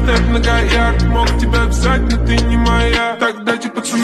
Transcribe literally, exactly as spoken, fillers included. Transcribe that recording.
стоят много ярд. Мог тебя взять, но ты не моя. Так дайте пацаны